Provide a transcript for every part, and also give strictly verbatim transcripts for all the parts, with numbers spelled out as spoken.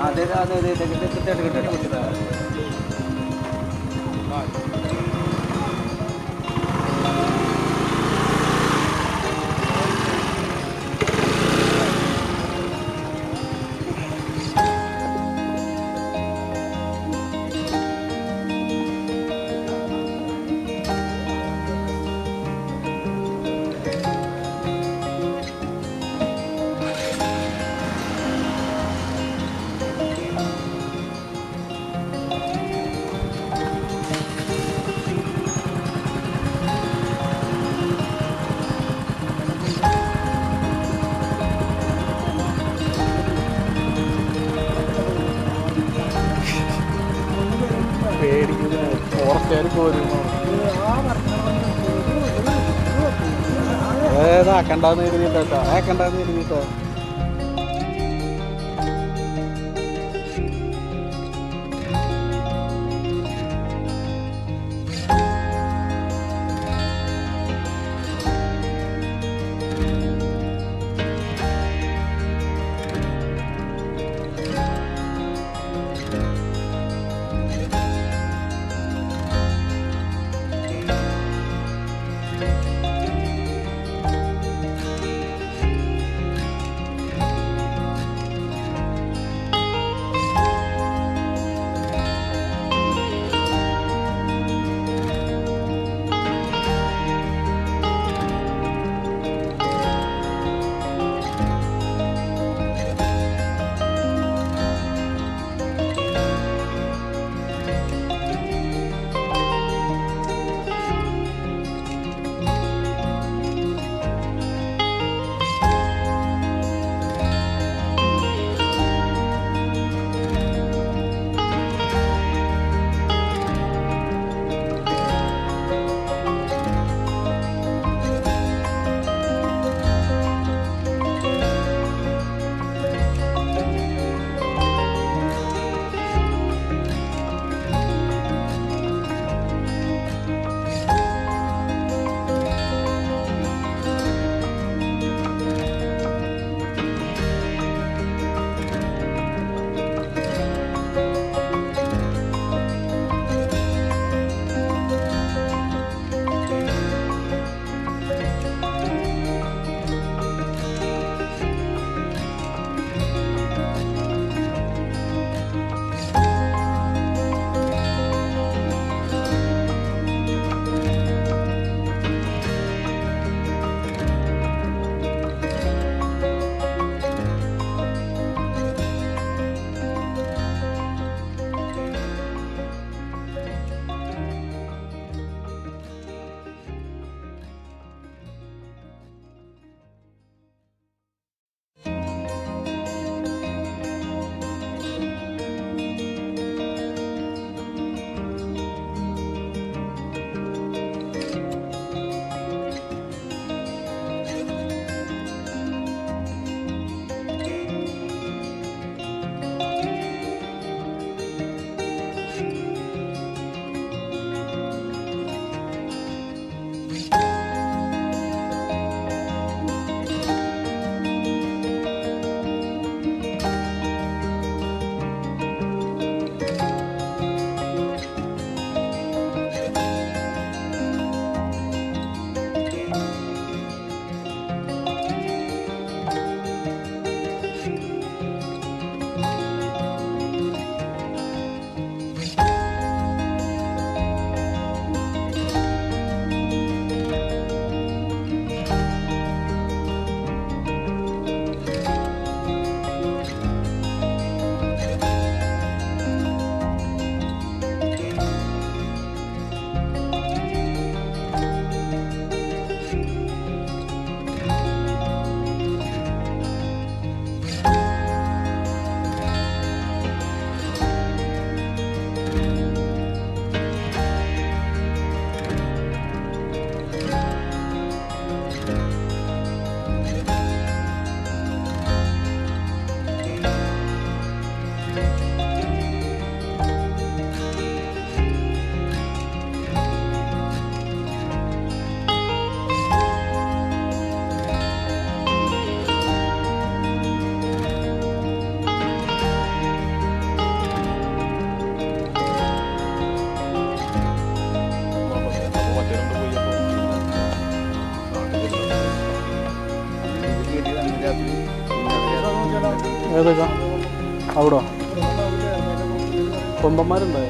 അതെ അതെ അതെ കൃത്യമായിട്ട് കിട്ടും. ഫോറസ്റ്റുകാർ പോരും ഏതാക്കണ്ടെന്ന് എഴുതിയിട്ടോ ആക്കണ്ടെന്ന് എഴുതിയിട്ടോ. ഏതൊക്കെ അവിടെ കൊമ്പന്മാരുണ്ടായോ?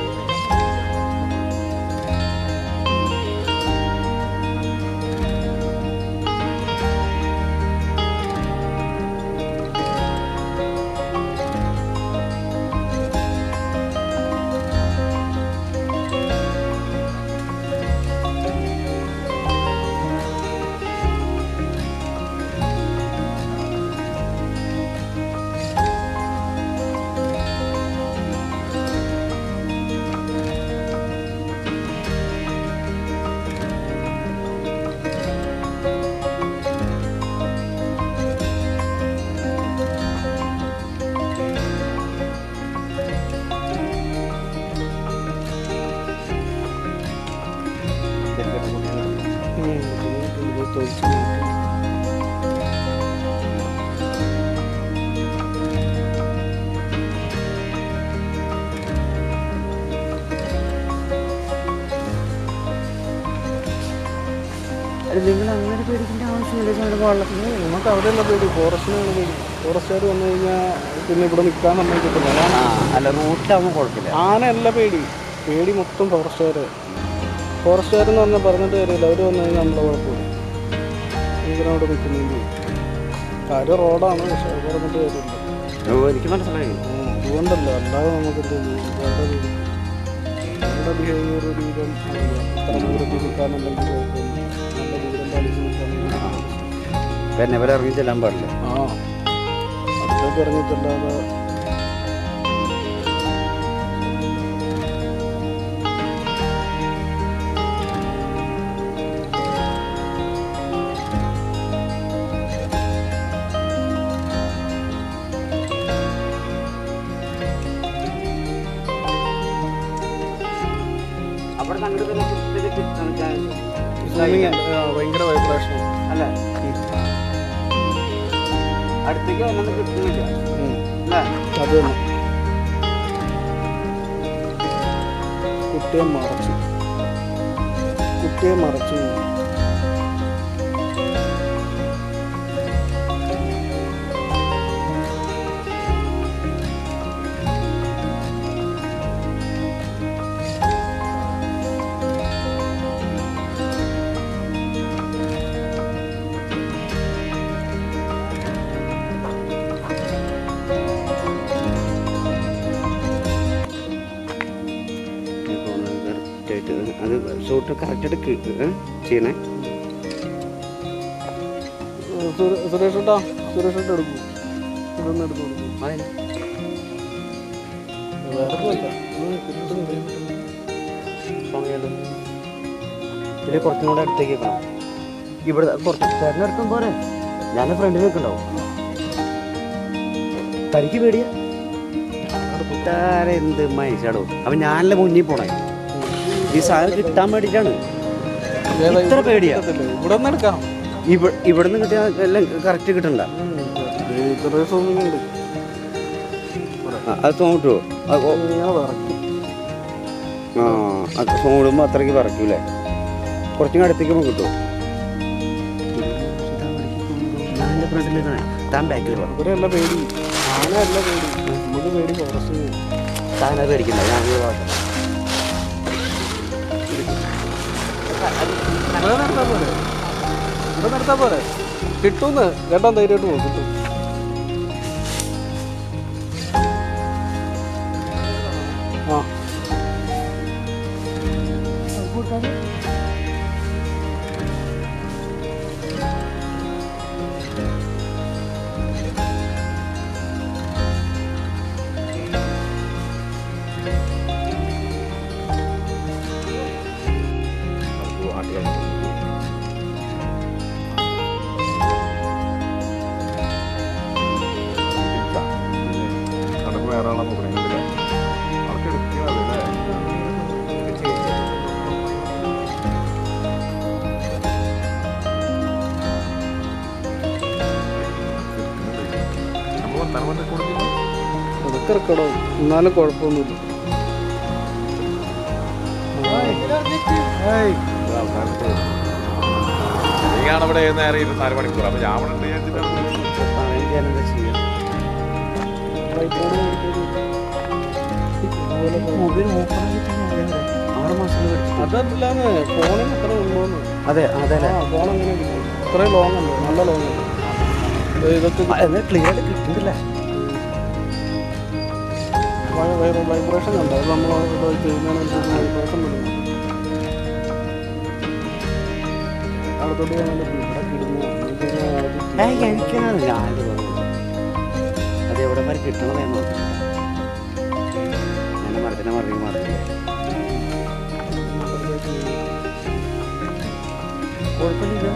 നിങ്ങൾ അങ്ങനെ പേടിക്കേണ്ട ആവശ്യമില്ല. ഞങ്ങളുടെ വെള്ളത്തിന് നമുക്ക് അവിടെയുള്ള പേടി ഫോറസ്റ്റിനാണ് പേടി. ഫോറസ്റ്റുകാർ വന്നു കഴിഞ്ഞാൽ പിന്നെ ഇവിടെ നിൽക്കാൻ സമ്മതിക്കത്തില്ല. അല്ല റൂട്ടിലാവുമ്പോൾ കുഴപ്പമില്ല. ആനയല്ല പേടി, പേടി മൊത്തം ഫോറസ്റ്റുകാർ. ഫോറസ്റ്റുകാരെന്ന് പറഞ്ഞാൽ പറഞ്ഞിട്ട് കാര്യമില്ല. അവർ വന്നു കഴിഞ്ഞാൽ നമ്മളെ കുഴപ്പമില്ല. ഇതിനവിടെ നിൽക്കുന്നെങ്കിൽ കാര്യം റോഡാണ്, പക്ഷെ അത് പറഞ്ഞിട്ട് കാര്യമില്ല. എനിക്ക് മനസ്സിലായി. അതുകൊണ്ടല്ല, അല്ലാതെ നമുക്കെന്ത് വേറെ നമ്മുടെ ബിഹേവിയർ ഒരു വിധം അറിയാം. ഇത്ര ദൂരത്തിൽ നിൽക്കാനുണ്ടെങ്കിൽ നല്ല ദൂരം പാലിച്ച് നിൽക്കാൻ പിന്നെ ഇവരെ ഇറങ്ങി ചെല്ലാൻ പാടില്ല. ആ അടുത്തേക്ക് ഇറങ്ങി ചെല്ലാതെ ഭയങ്കര വൈബ്രേഷൻ അല്ല, അടുത്തേക്ക് വന്നത് കിട്ടുന്നില്ല. അത് തന്നെ കുട്ടിയെ മറച്ചു കുട്ടിയെ മറച്ചു അത് ഷൂട്ട് കറക്റ്റ് എടുക്ക് ചെയ്യണേ. സുരേഷ് ഏട്ടാ, സുരേഷ് ഏട്ടാ എടുക്കും, ഇതൊന്നും എടുത്തു കൊടുക്കും. ഇതിൽ കുറച്ചും കൂടെ അടുത്തേക്ക് വെക്കണം. ഇവിടെ കുറച്ച് ചേട്ടനെടുക്കും പോരെ, ഞാൻ ഫ്രണ്ടിൽ നിൽക്കണ്ടാവും. തനിക്ക് പേടിയാ എന്ത് മനുഷ്യാടോ. അപ്പൊ ഞാനല്ലേ മുന്നിൽ പോണേ. ഈ സാധനം കിട്ടാൻ വേണ്ടിയിട്ടാണ് ഇത്ര പേടിയാ. ഇവിടെ നിന്ന് എടുക്കാം, ഇവിടെ നിന്ന് കിട്ടിയാൽ എല്ലാം കറക്റ്റ് കിട്ടണ്ട. അത് തോന്നിട്ടുവോ? ആ അത് തോടുമ്പോൾ അത്രയ്ക്ക് പറക്കൂലേ? കുറച്ചും അടുത്തേക്ക് നമുക്ക് കിട്ടുമോ? ഞാൻ എൻ്റെ ഫ്രണ്ടിൽ താൻ ബാക്കിൽ പോകാം. ഇവരല്ല പേടി, ആനയല്ല പേടി, നമുക്ക് പേടി ഫോറസ്റ്റ്. താനത് പേടിക്കണ്ട, ഞാൻ ഇവിടെ നടത്താൻ പോലെ ഇവിടെ നടത്താൻ പോലെ കിട്ടുമെന്ന് കേട്ടോ. ധൈര്യമായിട്ട് പോകും, കിട്ടും. ആ അതൊക്കെ ഇറക്കടോ, എന്നാലും കുഴപ്പമൊന്നുമില്ല. നീയാണ് ഇവിടെ നേരെ ഇരുപത്തിനാല് മണിക്കൂർ. അപ്പൊ ഞാൻ എന്താ ചെയ്യാ? ട്രൈപോഡ് മൊബൈൽ ആറ് മാസം അതല്ലാന്ന് ഫോണിന് എത്ര ഉണ്ടോന്ന്. അതെ അതെ ആ ഫോൺ എങ്ങനെ കിട്ടും? ഇത്രയും ലോങ് ഉണ്ട്, നല്ല ലോങ് ഉണ്ട്. ഇതൊക്കെ ക്ലിയർ ആയിട്ട് കിട്ടുന്നില്ല. വൈബ്രേഷൻ ഉണ്ട്, അത് നമ്മൾ ചെയ്യുന്നതിനനുസരിച്ച് വൈബ്രേഷൻ വരും. അടുത്തോട്ട് ഞാൻ ഇവിടെ കിടുന്നു. എനിക്കാണ് ഞാൻ അത് എവിടെ വരെ കിട്ടണമെന്നോ ഞാൻ മരത്തിനെ മറിഞ്ഞ് മറിഞ്ഞില്ലേ കുഴപ്പമില്ല.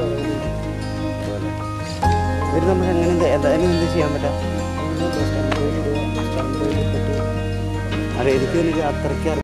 ഇവർ നമുക്ക് എങ്ങനെ എന്തായാലും എന്ത് ചെയ്യാൻ പറ്റാം. അതെ എനിക്ക് എനിക്ക് അത്രയ്ക്ക്